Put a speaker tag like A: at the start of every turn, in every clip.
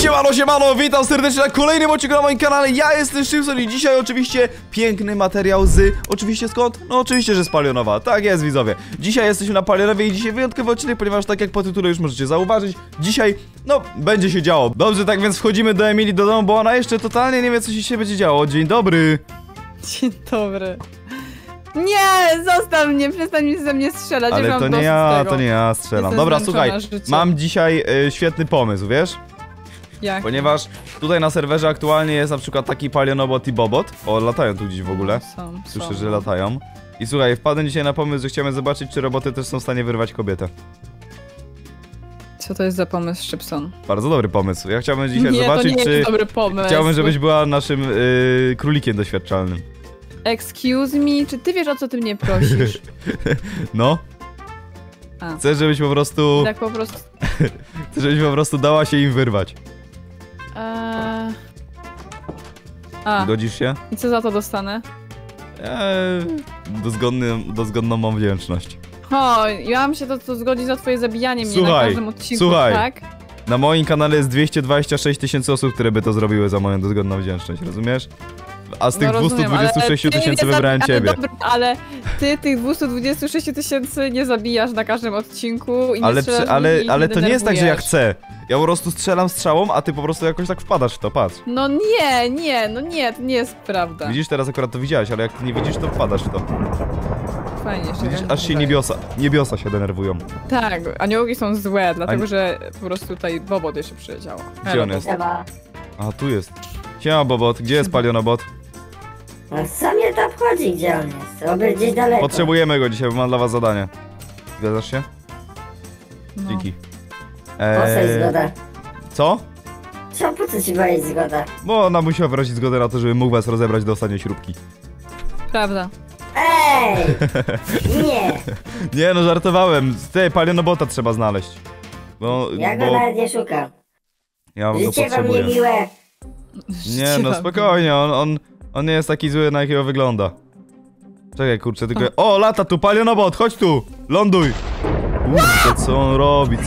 A: Siemano, witam serdecznie na kolejnym odcinku na moim kanale. Ja jestem Szymson i dzisiaj oczywiście piękny materiał oczywiście skąd? No oczywiście, że z Palionowa. Tak jest, widzowie. Dzisiaj jesteśmy na Palionowie i dzisiaj wyjątkowy odcinek, ponieważ tak jak po tytule już możecie zauważyć, dzisiaj, no, będzie się działo. Dobrze, tak więc wchodzimy do Emilii do domu, bo ona jeszcze totalnie nie wie, co się będzie działo. Dzień dobry.
B: Dzień dobry. Nie, zostaw mnie, przestań mi ze mnie strzelać.
A: Ale to nie ja strzelam. Dobra, słuchaj, mam dzisiaj świetny pomysł, wiesz?
B: Jak?
A: Ponieważ tutaj na serwerze aktualnie jest na przykład taki Palionobot i Bobot. O, latają tu gdzieś w ogóle. Słyszę, że latają. I słuchaj, wpadłem dzisiaj na pomysł, że chciałem zobaczyć, czy roboty też są w stanie wyrwać kobietę.
B: Co to jest za pomysł, Szybson?
A: Bardzo dobry pomysł. Ja chciałbym dzisiaj zobaczyć,
B: to nie
A: czy...
B: jest dobry pomysł.
A: Chciałbym, żebyś była naszym królikiem doświadczalnym.
B: Excuse me, czy ty wiesz, o co ty mnie prosisz?
A: No. Chcę, żebyś po prostu...
B: Tak po prostu...
A: Chcę, żebyś po prostu dała się im wyrwać. Godzisz się?
B: I co za to dostanę?
A: Dozgodną mam wdzięczność.
B: O, ja mam się to zgodzić za twoje zabijanie mnie na każdym odcinku, tak?
A: Na moim kanale jest 226 000 osób, które by to zrobiły za moją dozgodną wdzięczność, rozumiesz? A z tych 226 000 wybrałem ciebie. Dobra,
B: ale ty tych 226 000 nie zabijasz na każdym odcinku i nie
A: ale to nie jest tak, że ja chcę. Ja po prostu strzelam strzałą, a ty po prostu jakoś tak wpadasz w to, patrz.
B: No nie, to nie jest prawda.
A: Widzisz, teraz akurat to widziałeś, ale jak ty nie widzisz, to wpadasz w to.
B: Fajnie,
A: widzisz, aż się niebiosa się denerwują.
B: Tak, aniołki są złe, dlatego że po prostu tutaj Bobot jeszcze przyleciało.
A: Gdzie on jest? A, tu jest. Siema, Bobot, gdzie jest Palionobot?
C: No co mnie to obchodzi, gdzie on jest? Oby gdzieś daleko.
A: Potrzebujemy go dzisiaj, bo mam dla was zadanie. Zgadzasz się?
B: No.
A: Dzięki.
C: Po co jest zgoda?
A: Co?
C: Po co ci była zgoda?
A: Bo ona musiała wyrazić zgodę na to, żeby mógł was rozebrać do ostatniej śrubki.
B: Prawda.
C: Ej! Nie!
A: Nie, no żartowałem. Ty, Palionobota trzeba znaleźć.
C: Ja go nawet nie szukam.
A: Ja go
C: Życie wam
A: potrzebuję.
C: niemiłe.
A: Nie, no spokojnie, on nie jest taki zły, na jakiego wygląda. Czekaj, kurczę, tylko... O, lata tu, Palionobot, chodź tu! Ląduj! Kurde, co on robi?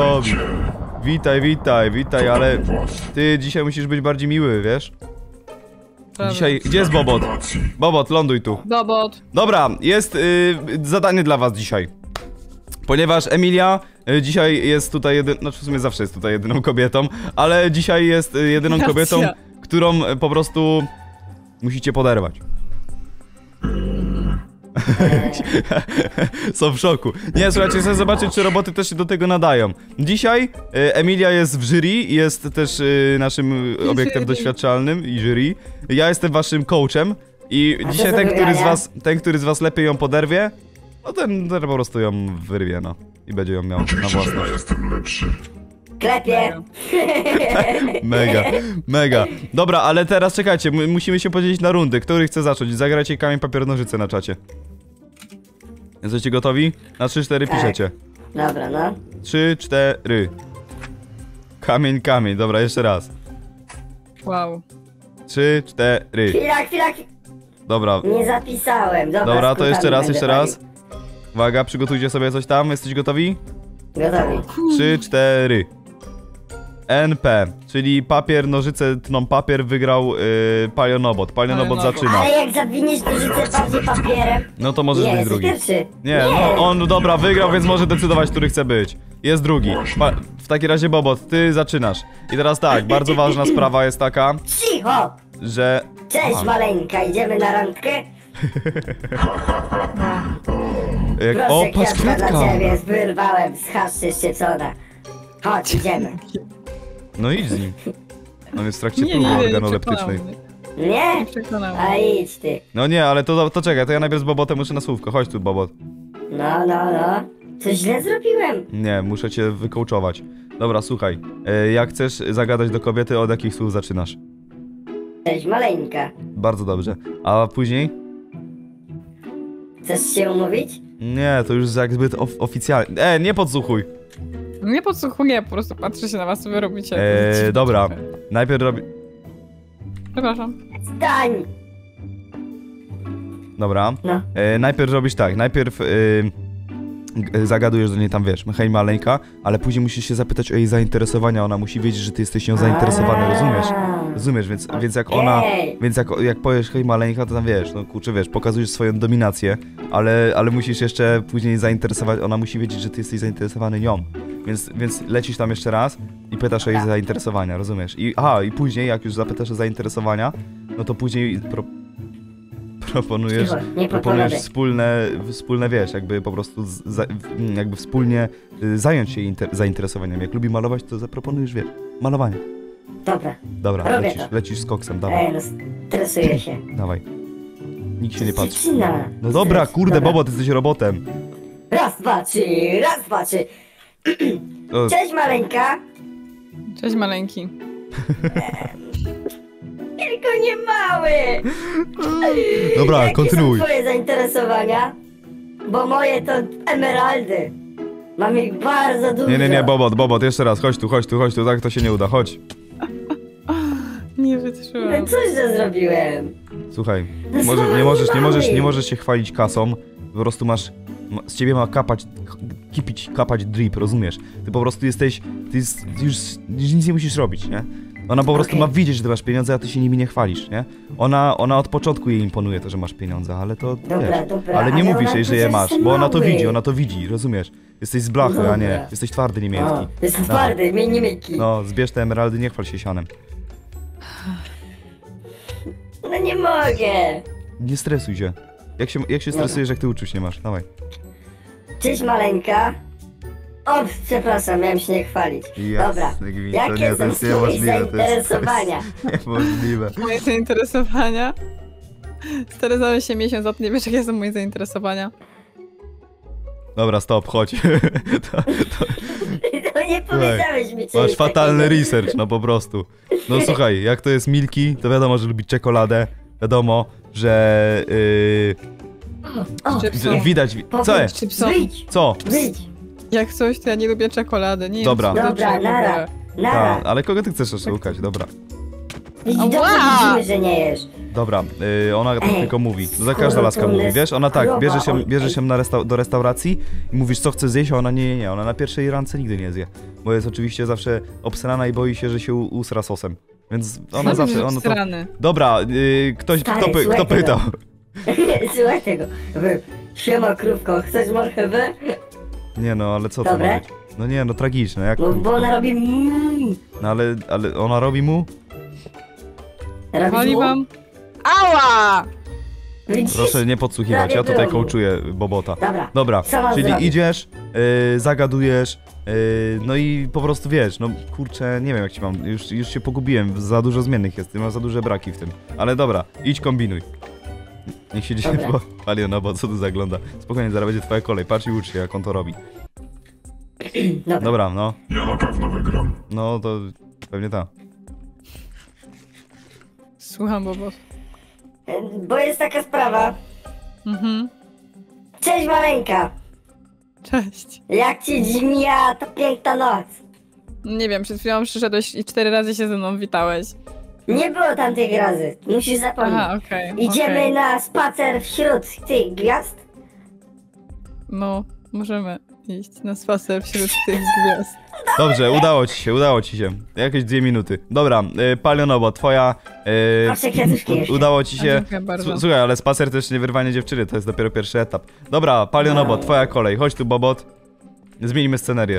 A: Witaj, ale... Ty dzisiaj musisz być bardziej miły, wiesz? Dzisiaj... Gdzie jest Bobot? Bobot, ląduj tu.
B: Bobot.
A: Dobra, jest zadanie dla was dzisiaj. Ponieważ Emilia dzisiaj jest tutaj znaczy w sumie zawsze jest tutaj jedyną kobietą, ale dzisiaj jest jedyną kobietą, którą po prostu musicie poderwać. Są w szoku. Nie, słuchajcie, chcę zobaczyć, czy roboty też się do tego nadają. Dzisiaj Emilia jest w jury, jest też naszym obiektem doświadczalnym i jury. Ja jestem waszym coachem i dzisiaj ten, który z was lepiej ją poderwie, no ten po prostu ją wyrwie, no. I będzie ją miał na własność.
D: Jestem lepszy.
C: Klepie!
A: Mega. Dobra, ale teraz czekajcie, musimy się podzielić na rundy. Który chce zacząć? Zagrajcie kamień, papier, nożyce na czacie. Jesteście gotowi? Na 3-4 piszecie.
C: Dobra, no.
A: 3-4. Kamień, dobra, jeszcze raz.
B: Wow.
A: 3-4.
C: Chwila.
A: Dobra.
C: Nie zapisałem.
A: Dobra, to jeszcze raz. Uwaga, przygotujcie sobie coś tam. Jesteście gotowi?
C: Gotowi.
A: 3-4. NP, czyli papier, nożyce tną papier, wygrał Palionobot. Palionobot zaczyna.
C: Ale jak zawiniesz nożyce bardziej papierem...
A: No to możesz być drugi.
C: Pierwszy.
A: Nie, no on dobra, wygrał, więc może decydować, który chce być. Jest drugi. W takim razie Bobot, ty zaczynasz. I teraz tak, bardzo ważna sprawa jest taka,
C: Cicho!
A: że...
C: Cześć maleńka, idziemy na randkę?
A: O,
C: Proszę,
A: patrz,
C: kwiatka dla
A: kwiatka!
C: ciebie, wyrwałem z haszczy szczycona. Chodź, idziemy.
A: No idź z nim. On jest w trakcie próby organoleptycznej.
C: Nie?
B: Przekonał.
C: A idź ty.
A: No nie, ale to czekaj, to ja najpierw z Bobotem muszę na słówko. Chodź tu, Bobot.
C: No. Coś źle zrobiłem.
A: Nie, muszę cię wykołczować. Dobra, słuchaj. Jak chcesz zagadać do kobiety, od jakich słów zaczynasz?
C: Cześć maleńka.
A: Bardzo dobrze. A później?
C: Chcesz się umówić?
A: Nie, to już jak zbyt oficjalnie. Nie podsłuchuj.
B: Nie podsłuchuję, po prostu patrzę się na was, co wy robicie.
A: Dobra. Najpierw robi...
B: Przepraszam.
C: Stań!
A: Dobra.
C: No.
A: Najpierw robisz tak. Najpierw zagadujesz do niej tam, wiesz, hej maleńka, ale później musisz się zapytać o jej zainteresowania, ona musi wiedzieć, że ty jesteś nią zainteresowany, rozumiesz? Rozumiesz, więc jak ona, więc jak powiesz hej maleńka, to tam wiesz, no kurczę, wiesz, pokazujesz swoją dominację, ale musisz jeszcze później zainteresować, ona musi wiedzieć, że ty jesteś zainteresowany nią, więc lecisz tam jeszcze raz i pytasz o jej zainteresowania, rozumiesz? I później, jak już zapytasz o zainteresowania, no to później proponujesz wspólne, wiesz, jakby po prostu jakby wspólnie zająć się jej zainteresowaniem. Jak lubi malować, to zaproponujesz, wiesz, malowanie. Dobra, lecisz z koksem, dawaj.
C: No stresuję się.
A: Dawaj. Nikt się nie patrzy.
C: Dziewczyna.
A: No dobra, kurde, Bobo, ty jesteś robotem.
C: Raz, dwa, trzy. Cześć maleńka.
B: Cześć maleńki.
C: Tylko nie mały.
A: Dobra,
C: Jakie
A: kontynuuj.
C: są twoje zainteresowania? Bo moje to emeraldy. Mam ich bardzo dużo.
A: Nie, Bobot, jeszcze raz, chodź tu, tak to się nie uda, chodź.
B: Nie wytrzymam.
C: No coś źle zrobiłem.
A: Słuchaj,
C: No
A: nie możesz się chwalić kasą, po prostu z ciebie ma kapać drip, rozumiesz? Ty po prostu już nic nie musisz robić, nie? Ona po prostu ma widzieć, że ty masz pieniądze, a ty się nimi nie chwalisz, nie? Ona od początku jej imponuje to, że masz pieniądze, ale to wiesz, ale nie mówisz jej, że je masz, bo ona to widzi, rozumiesz? Jesteś z blachy, a nie, jesteś twardy niemiecki.
C: Jestem twardy, niemiecki.
A: No, zbierz te emeraldy, nie chwal się sianem.
C: No nie mogę.
A: Nie stresuj się. Jak się stresujesz, jak ty uczuć nie masz? Dawaj.
C: Cześć maleńka. O, przepraszam, miałem się nie chwalić. Dobra, jakie są twoje zainteresowania?
A: Niemożliwe.
B: Moje zainteresowania? Stresowałem się miesiąc, a ty nie wiesz, jakie są moje zainteresowania.
A: Dobra, stop, chodź.
C: To nie powiedziałeś mi czegoś
A: Masz fatalny
C: takiego.
A: research, no po prostu. No słuchaj, jak to jest Milki, to wiadomo, że lubi czekoladę. Wiadomo, że...
B: Chipsy.
A: widać... Co jest?
B: Chipsy.
C: Wyjdź,
A: Co?
C: wyjdź.
B: Jak coś, to ja nie lubię czekolady. Nie
A: Dobra.
B: wiem, co
C: Dobra,
B: to
C: nara. Nara.
A: Ale kogo ty chcesz oszukać? Dobra.
C: Dobrze widzimy, że nie jesz.
A: Dobra, ona tylko mówi. To każda laska mówi, wiesz? Ona tak, bierze się do restauracji i mówisz, co chce zjeść, a ona nie. Ona na pierwszej randce nigdy nie zje. Bo jest oczywiście zawsze obsrana i boi się, że się usra sosem. Więc ona zawsze... Ona to... Dobra, kto pytał?
C: Słuchaj tego. Siema krówko, chcesz marchewę?
A: Nie no, ale co to
C: Dobre?
A: ma być? No nie, no tragiczne, jak...
C: No bo ona robi
A: No ale ona robi mu?
B: Wali wam. Ała!
C: Widzisz?
A: Proszę nie podsłuchiwać, ja tutaj coachuję Bobota. Dobra,
C: Co mam
A: czyli
C: zrobić?
A: idziesz, zagadujesz, no i po prostu wiesz, no kurczę, nie wiem jak ci mam, już się pogubiłem, za dużo zmiennych jest, masz za duże braki w tym. Ale dobra, idź kombinuj. Niech się dzieje, bo Paliona, bo co tu zagląda. Spokojnie, zaraz będzie twoja kolej, patrz i ucz się jak on to robi. Dobra, no.
D: Ja na pewno wygram.
A: No to pewnie tak.
B: Słucham, Bobo.
C: Bo jest taka sprawa. Cześć maleńka.
B: Cześć.
C: Jak ci mija ta piękna noc?
B: Nie wiem, przed chwilą przyszedłeś i 4 razy się ze mną witałeś.
C: Nie było tam tych razy. Musisz zapomnieć.
B: Aha, okej.
C: Idziemy na spacer wśród tych gwiazd.
B: No, możemy iść na spacer wśród tych gwiazd.
A: Dobrze, udało ci się. Jakieś 2 minuty. Dobra, Palionobo, twoja...
C: Proszę kwiatuszki jeszcze.
A: udało ci się...
B: Dziękuję bardzo.
A: Słuchaj, ale spacer to jeszcze nie wyrwanie dziewczyny, to jest dopiero pierwszy etap. Dobra, Palionobo, twoja kolej. Chodź tu, Bobot. Zmienimy scenerię.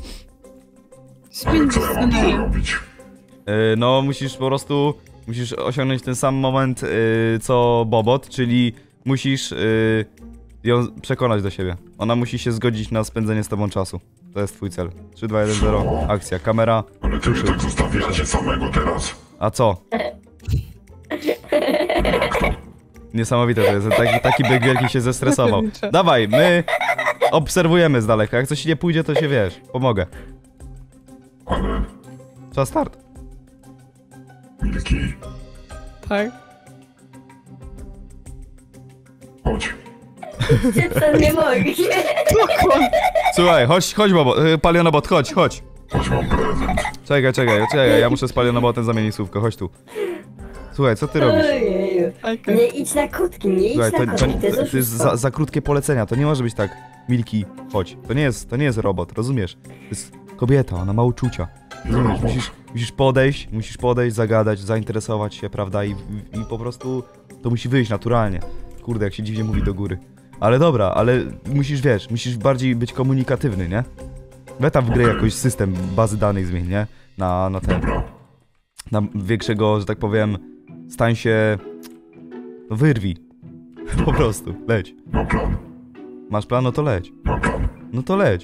B: Śpięć
D: Co ja muszę robić?
A: No, musisz osiągnąć ten sam moment, co Bobot, czyli musisz ją przekonać do siebie. Ona musi się zgodzić na spędzenie z tobą czasu. To jest twój cel. 3, 2, 1, 0, akcja, kamera.
D: Ale ty mnie tak zostawiacie samego teraz.
A: A co? Niesamowite to jest, taki byk wielki się zestresował. Dawaj, my obserwujemy z daleka, jak coś nie pójdzie, to się wiesz, pomogę.
D: Ale...
A: Czas start.
D: Milki,
B: Tak?
D: chodź.
C: Szybko nie mogę.
A: Słuchaj, chodź Bobo, Palionobot, chodź.
D: Chodź, mam prezent.
A: Czekaj, ja muszę z Palionobotem zamienić słówko, chodź tu. Słuchaj, co ty robisz?
C: Ojeju.
B: Okej.
C: Nie idź na krótki, nie idź
A: Słuchaj,
C: na krótki, to jest
A: to jest
C: oszustwo.
A: za krótkie polecenia, to nie może być tak, Milki, chodź. To nie jest robot, rozumiesz? To jest kobieta, ona ma uczucia. Rozumiesz, musisz podejść, zagadać, zainteresować się, prawda? I po prostu to musi wyjść naturalnie. Kurde, jak się dziwnie mówi do góry. Ale dobra, ale musisz bardziej być komunikatywny, nie? Weź tam w grę jakoś system bazy danych zmień, nie? Na ten... Na większego, że tak powiem, stań się... No wyrwij. Po prostu, leć.
D: Mam plan.
A: Masz plan? No to leć.
D: Mam plan.
A: No to leć.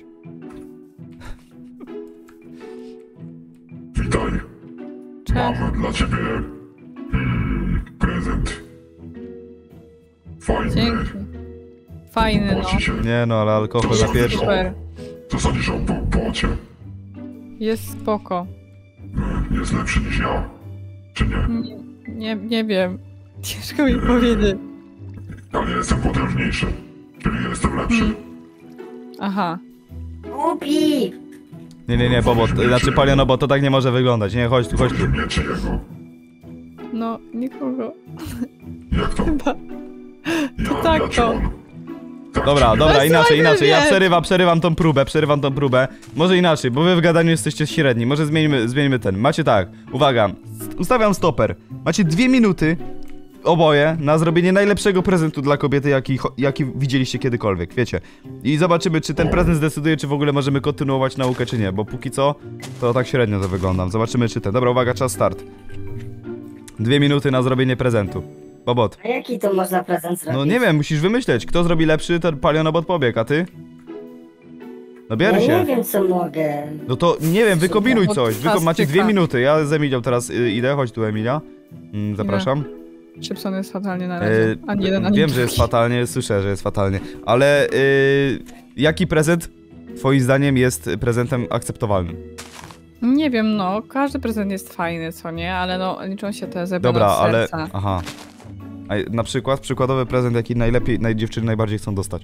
D: Witaj.
B: Cześć.
D: Mam dla ciebie prezent. Fajny.
B: Dzięki. Fajny, no.
D: Płaci się.
A: Nie no, ale alkohol na pierwszy.
B: Super.
D: Co sądzisz o bocie?
B: Jest spoko.
D: Jest lepszy niż ja. Czy nie?
B: Nie wiem. Ciężko mi powiedzieć.
D: Ja nie jestem potężniejszy. Czyli jestem lepszy.
B: Aha.
C: Głupi!
A: Nie, Bobo, znaczy Paliono, bo to tak nie może wyglądać. Nie, chodź tu.
D: Nie czyjego.
B: No, nikogo.
D: Jak to?
B: Chyba.
D: Ja,
B: tak
D: ja
B: to.
D: czy on? Tak,
A: Dobra,
D: czy nie?
A: inaczej. Ja
B: wiem.
A: przerywam tą próbę. Może inaczej, bo wy w gadaniu jesteście średni. Może zmienimy ten. Macie tak, uwaga, ustawiam stoper. Macie 2 minuty, oboje, na zrobienie najlepszego prezentu dla kobiety, jaki widzieliście kiedykolwiek, wiecie. I zobaczymy, czy ten prezent zdecyduje, czy w ogóle możemy kontynuować naukę, czy nie. Bo póki co, to tak średnio to wyglądam. Zobaczymy, czy ten. Dobra, uwaga, czas start. 2 minuty na zrobienie prezentu. Bobot.
C: A jaki to można prezent zrobić?
A: No nie wiem, musisz wymyśleć. Kto zrobi lepszy, to Palionobot pobiegł, a ty? No bierz
C: Ja
A: się.
C: nie wiem, co mogę.
A: No to nie wiem, wykombinuj coś. Macie
B: Fantastyka.
A: 2 minuty. Ja z Emilią teraz idę. Chodź tu, Emilia. Zapraszam.
B: Szybson jest fatalnie na razie. Ani jeden, ani
A: Wiem,
B: drugi.
A: że jest fatalnie, słyszę, że jest fatalnie. Ale jaki prezent twoim zdaniem jest prezentem akceptowalnym?
B: Nie wiem, no. Każdy prezent jest fajny, co nie? Ale no, liczą się te zebrane
A: Dobra,
B: od
A: ale...
B: serca.
A: Aha. A na przykład, przykładowy prezent, jaki dziewczyny najbardziej chcą dostać.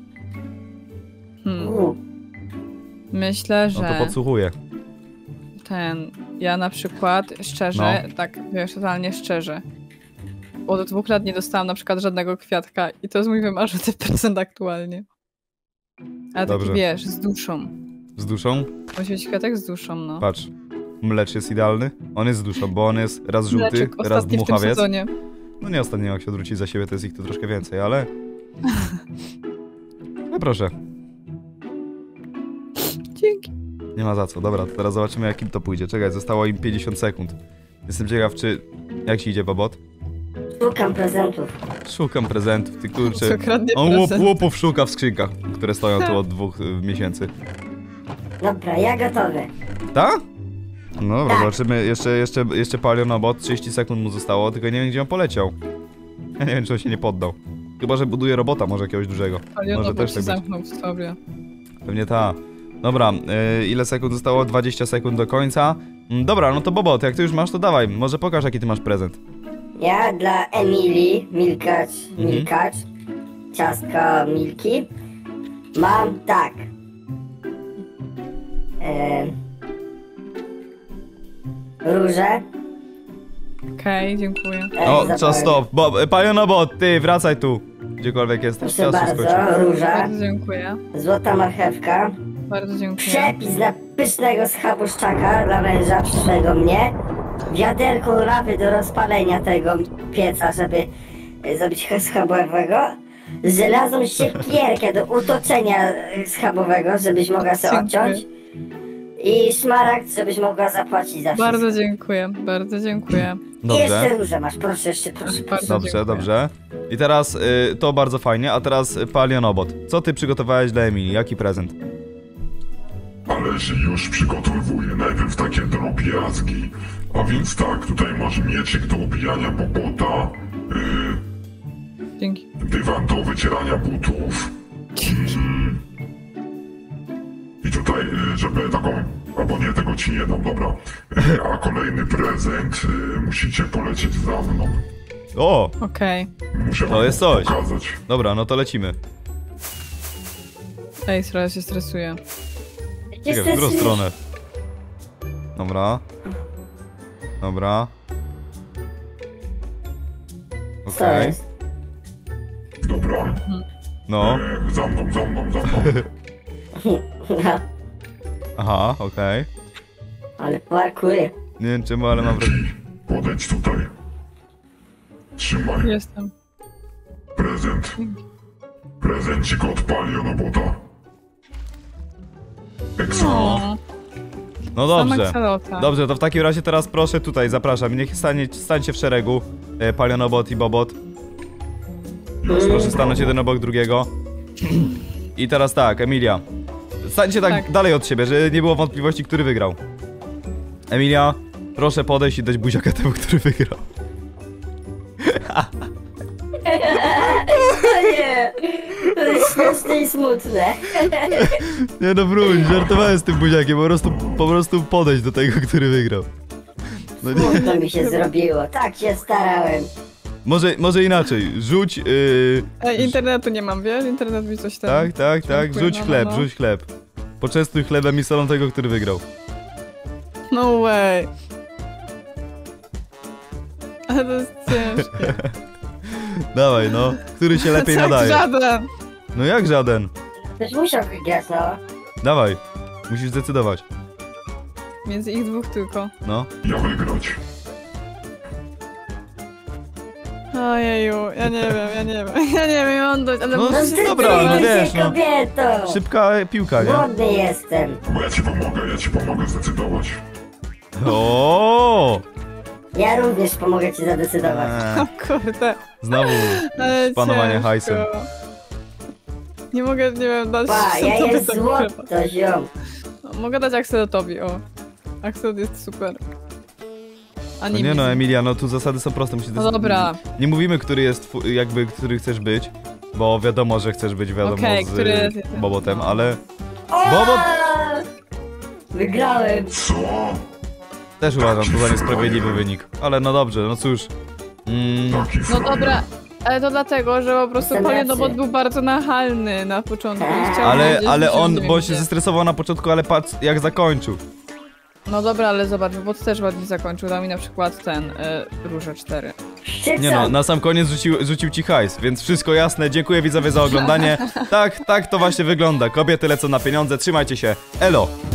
B: Myślę,
A: No
B: że
A: to podsłuchuję.
B: ja na przykład szczerze, tak wiesz, totalnie szczerze, od 2 lat nie dostałam na przykład żadnego kwiatka i to jest mój wymarzony prezent aktualnie. Ale
A: Dobrze.
B: taki wiesz, z duszą.
A: Z duszą?
B: Musi być kwiatek z duszą, no.
A: Patrz. Mlecz jest idealny. On jest z duszą, bo on jest raz żółty,
B: Mleczek
A: raz
B: ostatni w tym
A: dmuchawiec.
B: sezonie.
A: No nie ostatnio, jak się odwrócić za siebie, to jest ich tu troszkę więcej, ale... No proszę.
B: Dzięki.
A: Nie ma za co. Dobra, to teraz zobaczymy, jak im to pójdzie. Czekaj, zostało im 50 sekund. Jestem ciekaw, czy... Jak ci idzie, Bobot?
C: Szukam prezentów.
A: Szukam prezentów, ty kurczę.
B: Co kradnie
A: On
B: prezent.
A: łupów szuka w skrzynkach, które stoją tu od 2 miesięcy.
C: Dobra, ja gotowy.
A: Tak? No dobra,
C: Tak.
A: zobaczymy. Jeszcze Palionobot, 30 sekund mu zostało, tylko nie wiem, gdzie on poleciał. Ja nie wiem, czy on się nie poddał. Chyba, że buduje robota, może jakiegoś dużego.
B: Ale
A: Może
B: on
A: też
B: się
A: tak być.
B: zamknął w sobie.
A: Pewnie ta. Dobra, ile sekund zostało? 20 sekund do końca. Dobra, no to Bobot, jak ty już masz, to dawaj. Może pokaż, jaki ty masz prezent.
C: Ja dla Emilii, Milkacz, ciastka Milki, mam tak. Róże.
B: Okej, dziękuję.
A: O,
C: zapałem.
A: czas stop. Palionobot, ty, wracaj tu. Gdziekolwiek jesteś,
C: Proszę
A: czas się skończył.
C: bardzo, róża,
B: Bardzo dziękuję.
C: złota marchewka,
B: Bardzo dziękuję.
C: przepis na pysznego schaboszczaka dla męża przyszłego mnie, wiaderko lawy do rozpalenia tego pieca, żeby zrobić schabowego, żelazną siekierkę do utoczenia schabowego, żebyś mogła sobie
B: Dziękuję.
C: odciąć i szmaragd, żebyś mogła zapłacić za wszystko.
B: Bardzo dziękuję, bardzo dziękuję.
C: I
A: Dobrze.
C: jeszcze róże masz, proszę, jeszcze proszę.
B: Bardzo
A: Dobrze,
B: dziękuję.
A: dobrze. I teraz to bardzo fajnie, a teraz Palionobot. Co ty przygotowałeś dla Emilii? Jaki prezent?
D: Ale się już przygotowuję. Najpierw takie drobiazgi. A więc tak, tutaj masz mieczyk do ubijania bobota,
B: Dzięki.
D: dywan do wycierania butów. I tutaj, żeby taką... Albo nie, tego ci nie dam, dobra. A kolejny prezent, musicie polecieć za mną.
A: O!
B: Okej.
D: Muszę
A: To
D: wam
A: jest coś.
D: pokazać.
A: Dobra, no to lecimy.
B: Ej, trochę się stresuję.
A: Czekaj, w którą stronę? Dobra. Dobra.
C: Co jest?
D: Dobra.
A: No.
D: Za mną.
C: No,
A: Aha, okej.
C: ale parkuję.
A: Nie wiem czemu, ale mam wrażenie.
D: Podejdź tutaj. Trzymaj.
B: Jestem.
D: Prezent. Prezencik od Palionobota. Exo.
B: O,
A: No
B: sama
A: dobrze.
B: ksalota.
A: Dobrze, to w takim razie teraz proszę tutaj, zapraszam. Niech stańcie w szeregu. Palionobot i Bobot. Proszę stanąć jeden obok drugiego. I teraz tak, Emilia. Stańcie tak dalej od siebie, żeby nie było wątpliwości, który wygrał. Emilia, proszę podejść i dać buziaka temu, który wygrał.
C: O nie! To jest śmieszne i smutne.
A: Nie no wróć, żartowałem z tym buziakiem, po prostu podejść do tego, który wygrał. No nie,
C: Smutno mi się zrobiło, tak się starałem.
A: może inaczej, rzuć,
B: Internetu nie mam, wiesz? Internet mi coś tam...
A: tak,
B: Dziękuję,
A: rzuć chleb,
B: no.
A: rzuć chleb. Poczęstuj chlebem i solą tego, który wygrał.
B: No way. Ale to jest ciężkie.
A: Dawaj no, który się lepiej
B: Tak,
A: nadaje.
B: żaden.
A: No jak żaden?
C: Ktoś musiał wygrać, no.
A: Dawaj, musisz zdecydować.
B: Między ich dwóch tylko.
A: No.
D: Ja wygrać.
B: Ojeju, ja nie wiem, on dość, ale
A: No,
B: muszę się
A: dobra, no
B: zdecydować.
A: wiesz, no.
C: Kobieto!
A: Szybka piłka, nie?
C: Głodny jestem.
D: Bo ja ci pomogę zdecydować.
A: O!
C: Ja również pomogę ci zadecydować.
B: O kurde,
A: Znowu
B: ale
A: panowanie
B: ciężko.
A: hajsem.
B: Nie mogę, nie wiem, dać
C: Pa, ja
B: sobie
C: jest
B: tak
C: złoto,
B: chyba.
C: ziom.
B: Mogę dać Axelotowi, o. Axelot jest super. A
A: No
B: nie
A: nie no,
B: Mizzy.
A: Emilia, no tu zasady są proste, musisz
B: No dobra.
A: Nie mówimy, który jest, który chcesz być, bo wiadomo, że chcesz być, wiadomo,
B: Okej,
A: z
B: który jest-
A: Bobotem,
B: no.
A: ale
C: O!
A: Bobot
C: Wygrałem.
D: Co?
A: też uważam, to za niesprawiedliwy wynik. Ale no dobrze, no cóż.
D: Taki
B: No
D: frajer.
B: dobra, ale to dlatego, że po prostu
C: Jestem
B: Palionobot
C: lepszy.
B: był bardzo nachalny na początku i chciał wiedzieć,
A: Ale
B: że
A: on,
B: nie wiem
A: bo się
B: gdzie.
A: zestresował na początku, ale patrz jak zakończył.
B: No dobra, ale zobacz, Bot też ładnie zakończył, dał mi na przykład ten, Róże 4.
A: Nie no, na sam koniec rzucił ci hajs, więc wszystko jasne, dziękuję widzowie za oglądanie. Tak to właśnie wygląda, kobiety lecą na pieniądze, trzymajcie się, elo!